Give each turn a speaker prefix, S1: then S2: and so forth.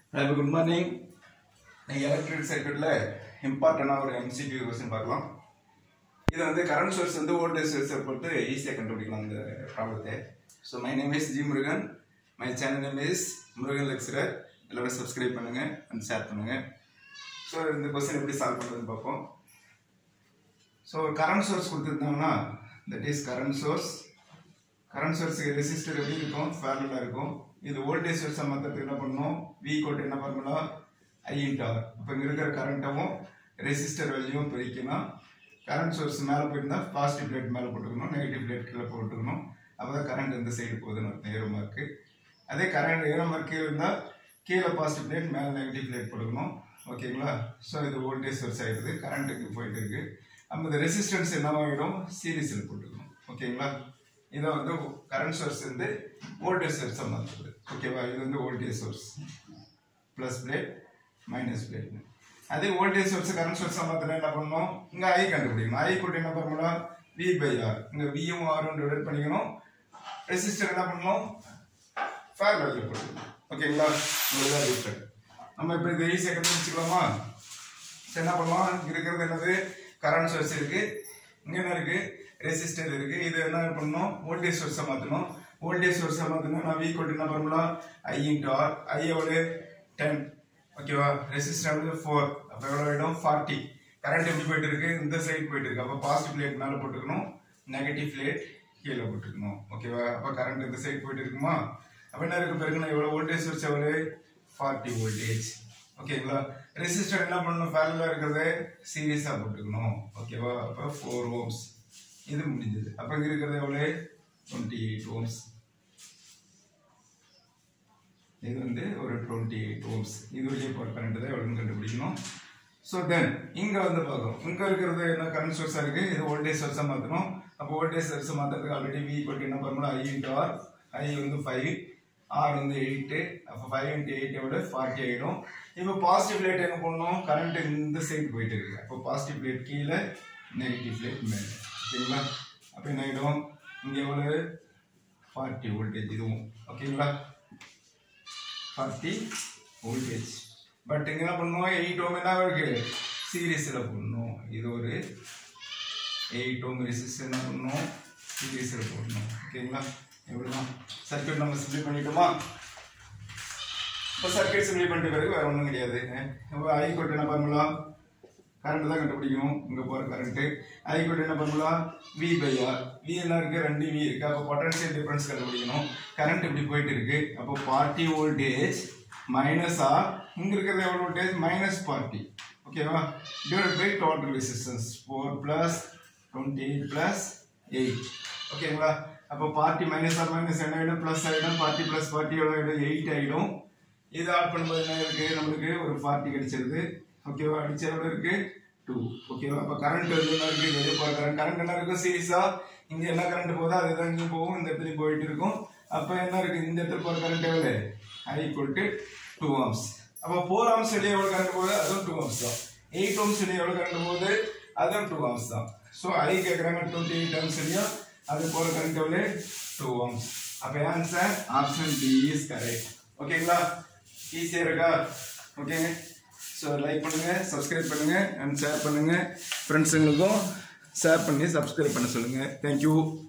S1: Good morning. Electric circuit important MCQ question பார்க்கலாம். இது வந்து current source வந்து voltage source பொறுத்து ஈஸியா கண்டுபிடிக்கலாம் இந்த ப்ராப்ளத்தை. So my name is G Murugan. My channel name is Murugan Lecturer. எல்லாரும் subscribe பண்ணுங்க and share பண்ணுங்க. So இந்த question எப்படி சால்வ் பண்றதுன்னு பார்ப்போம். So current source கொடுத்திருந்தாங்கன்னா that is current source. Current source க்கு resistor எப்படி இருக்கும்? parallel இருக்கும். இது voltage source மாத்தறதுக்கு என்ன பண்ணனும்? V = என்ன ஃபார்முலா? I × R. அப்ப இங்க இருக்கிற கரண்ட்டும் ரெசிஸ்டர் வேல்யூவும் பிரிக்கணும். கரண்ட் சோர்ஸ் மேல போயிருந்தா பாசிட்டிவ் பிளேட் மேல போட்டுக்கணும், நெகட்டிவ் பிளேட் கீழ போட்டுக்கணும். அப்பதான் கரண்ட் இந்த சைடு போகுதுன்னு அர்த்தம் ஏரோ மார்க். அதே கரண்ட் ஏரோ மார்க் இருந்தா கீழ பாசிட்டிவ் பிளேட் மேல நெகட்டிவ் பிளேட் போட்டுக்கணும். ஓகேங்களா? சோ இது வோல்டேஜ் சோர்ஸ் ஆயிடுது, கரண்ட்க்கு போயிட்டு இருக்கு. அப்ப இந்த ரெசிஸ்டன்ஸ் என்னவாயிடும்? சீரிஸ்ல போட்டுக்கணும். ஓகேங்களா? இது வந்து கரண்ட் சோர்ஸ் வந்து வோல்டேஜ் சோர்ஸ் மாத்துது. ஓகேவா? இது வந்து voltage source plus plate minus plate. அதே வோல்டேஜ் சோர்ஸ் கரண்ட் சோர்ஸ் மாத்திரம் என்ன பண்ணணும்? இங்க I கண்டுபிடிக்கணும். I = என்ன ஃபார்முலா? V/R. இங்க V யும் R யும் டிவைட் பண்ணிக்கணும். ரெசிஸ்டர் என்ன பண்ணணும்? parallel போடணும். ஓகேங்களா? இதுதான் டிஃபரன்ஸ். நம்ம இப்ப இதை ஈஸியா கண்டுபிடிச்சுக்கலாமா? என்ன பண்ணலாம்? இங்க இருக்கிறது என்னது? கரண்ட் சோர்ஸ் இருக்கு. இங்க என்ன இருக்கு? ரெசிஸ்டர் இருக்கு. இது என்ன பண்ணணும்? வோல்டேஜ் சோர்ஸ் மாத்தணும். வோல்டேஜ் சோர்ஸ் மாத்தணும். நான் V = என்ன ஃபார்முலா? I × R. I எவ்வளவு? 10. ஓகேவா? ரெசிஸ்டர் வந்து 4. அப்ப எவ்வளவு ஆயிடும்? 40. கரண்ட் எப்படி போயிட்டு இருக்கு? இந்த சைடு போயிட்டு இருக்கு. அப்ப பாசிட்டிவ் பிளேட் மேல போட்டுக்கணும், நெகட்டிவ் பிளேட் கீழ போட்டுக்கணும். ஓகேவா? அப்ப கரண்ட் இந்த சைடு போயிட்டு இருக்குமா? அப்ப என்ன இருக்கு பாருங்க, எவ்வளவு வோல்டேஜ் சோர்ஸ் எவ்வளவு? 40 வோல்டேஜ். ஓகேங்களா? ரெசிஸ்டர் என்ன பண்ணணும்? parallel இருக்கிறது சீரிஸா போட்டுக்கணும். ஓகேவா? அப்ப 4 ohms. இது முடிஞ்சது. அப்ப இங்க இருக்கிறது எவ்வளவு? 28 ohms. இது வந்து ஒரு 28 ohms. இது வழியா போற கரண்ட் தான் எவ்வளவுன்னு கண்டுபிடிக்கணும். சோ தென் இங்க வந்து பார்க்கணும். இங்க இருக்கிறது என்ன? கரண்ட் சோர்ஸா இருக்கு. இது வோல்டேஜ் சோர்ஸா மாத்தணும். அப்ப வோல்டேஜ் சோர்ஸ் மாத்தறதுக்கு ஆல்ரெடி V = என்ன ஃபார்முலா? I × R. I வந்து 5, R வந்து 8. அப்ப 5 × 8 எவ்வளவு? 40 ஆயிடும். இப்போ பாசிட்டிவ் பிளேட் என்ன பண்ணனும்? கரண்ட் இந்த சைடு போயிட்டு இருக்கு. அப்ப பாசிட்டிவ் பிளேட் கீழ, நெகட்டிவ் பிளேட் மேல. ஓகேங்களா? அப்ப என்ன ஆயிடும்? இங்க எவ்வளவு? 40 வோல்டேஜ் இதுவும். ஓகேங்களா? 40 வோல்டேஜ். பட் இங்க என்ன பண்ணனும்? 8 ohm என்ன இருக்கு? சீரிஸ்ல போடணும். இது ஒரு 8 ohm ரெசிஸ்டர் என்ன பண்ணனும்? சீரிஸ்ல போடணும். ஓகேங்களா? இவ்வளவுதான். சர்க்யூட் நம்ம சிம்ப்ளை பண்ணிட்டோமா? இப்ப சர்க்யூட் சிம்ப்ளை பண்ணிட்ட பிறகு வேற ஒண்ணும் கிடையாது. அப்ப I = என்ன ஃபார்முலா? கரண்ட் தான் கண்டுபிடிக்கணும். இங்க போற கரண்ட் I = என்ன ஃபார்முலா? V/R. V என்ன இருக்கு? 2 V இருக்கு. அப்ப பொட்டன்ஷியல் டிஃபரன்ஸ் கண்டுபிடிக்கணும். கரண்ட் இப்படி போயிட்டு இருக்கு. அப்ப 40 வோல்டேஜ் மைனஸ் R, இங்க இருக்கிறது எவ்வளவு வோல்டேஜ்? -40. ஓகேவா? Divided by total resistance 4 + 28 + 8. ஓகேங்களா? அப்ப 40 - R - என்ன ஆயிடும்? பிளஸ் ஆயிடும். 40 + 40 எவ்வளவு ஆயிடும்? 8 ஆயிடும். இது ஆட் பண்ணும்போது என்ன இருக்கு? நமக்கு ஒரு 40 கிடைச்சிருது. ஓகேவா? அடிச்ச எவ்வளவு இருக்கு? 2. ஓகேவா? அப்ப கரண்ட் வந்து என்ன இருக்கு? வெளிய போற கரண்ட் என்ன இருக்கு? சீரிஸா இங்க என்ன கரண்ட் போதோ அதுதான் இங்க போகும், இந்த இடத்துல போயிட்டு இருக்கும். அப்ப என்ன இருக்கு? இந்த இடத்துல போற கரண்ட் எவ்வளவு? I = 2 ohms. அப்ப 4 ohms வெளிய எவ்வளவு கரண்ட் போகுது? அதுவும் 2 ohms தான். 8 ohms வெளிய எவ்வளவு கரண்ட் போகுது? அதுவும் 2 ohms தான். சோ I கேக்குறாங்க 28 ohms வெளிய, அது போற கரண்ட் எவ்வளவு? 2 ohms. அப்ப answer option B is correct. ஓகேங்களா? ஈஸியா இருக்கா? ஓகே. சோ லைக் பண்ணுங்க, சப்ஸ்கிரைப் பண்ணுங்க and ஷேர் பண்ணுங்க. ஃப்ரெண்ட்ஸ்ங்களுக்கும் ஷேர் பண்ணி சப்ஸ்கிரைப் பண்ண சொல்லுங்க. Thank you.